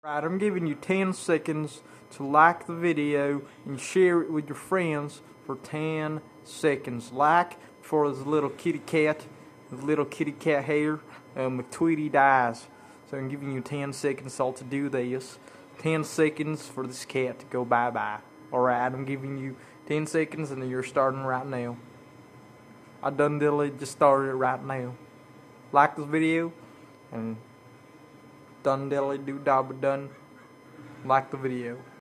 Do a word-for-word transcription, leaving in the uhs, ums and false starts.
Right, I'm giving you ten seconds to like the video and share it with your friends for ten seconds. Like for his little kitty cat, his little kitty cat hair, um, McTweety dies. So I'm giving you ten seconds all to do this. ten seconds for this cat to go bye-bye. Alright, I'm giving you ten seconds and you're starting right now. I done dilly just started it right now. Like this video and done dilly do dabba done. Like the video.